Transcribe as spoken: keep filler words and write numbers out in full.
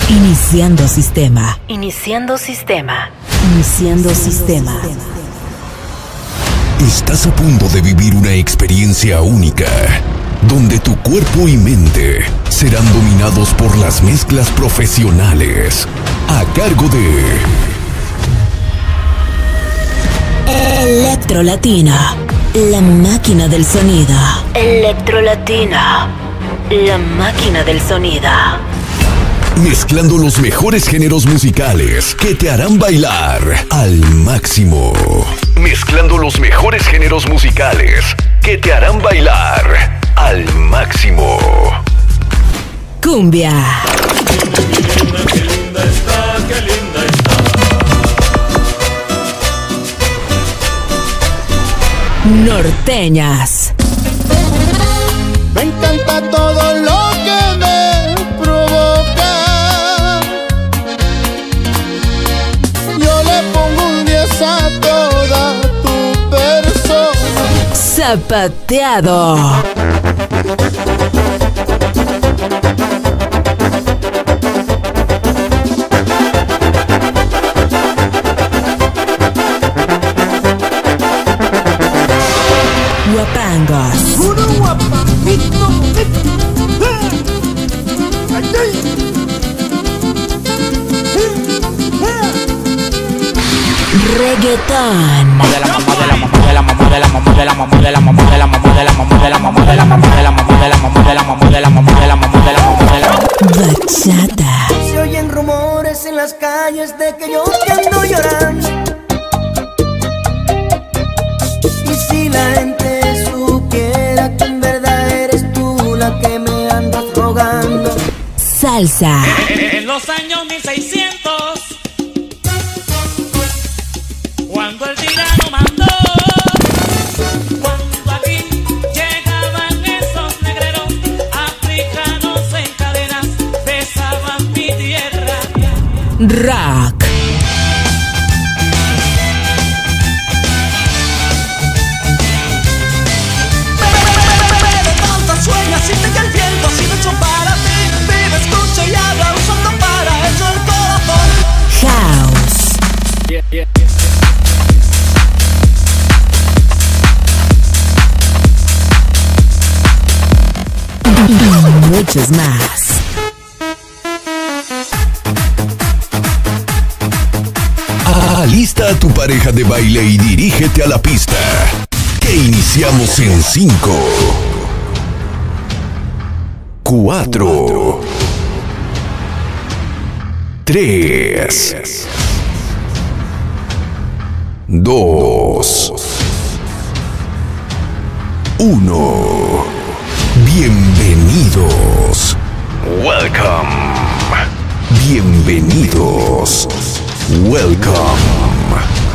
Iniciando sistema. Iniciando sistema. Iniciando sistema. Estás a punto de vivir una experiencia única, donde tu cuerpo y mente serán dominados por las mezclas profesionales, a cargo de Electro Latina, la máquina del sonido. Electro Latina, la máquina del sonido. Mezclando los mejores géneros musicales que te harán bailar al máximo. Mezclando los mejores géneros musicales que te harán bailar al máximo. Cumbia. Qué linda, qué linda está, qué linda está. Norteñas. Me encanta todo lo que me provoca. Yo le pongo un diez a toda tu persona. Zapateado. Guapangos. Uno guapangito. Reggaetón. Bachata. Se oyen rumores en las calles de que yo te ando llorando. Y si la gente supiera que en verdad eres tú la que me andas rogando. Salsa. En los años mil seiscientos, cuando el tirano mandó, cuando aquí llegaban esos negreros africanos en cadenas, besaban mi tierra. Rock. Levanta, sueña, siente que el viento ha sido hecho para ti. Vive, escucha y habla usando para eso el corazón. House. Yeah, yeah. Y muchos más. Alista a tu pareja de baile y dirígete a la pista, que iniciamos en cinco, cuatro, tres, dos, uno. Bienvenidos. Welcome. Bienvenidos. Welcome.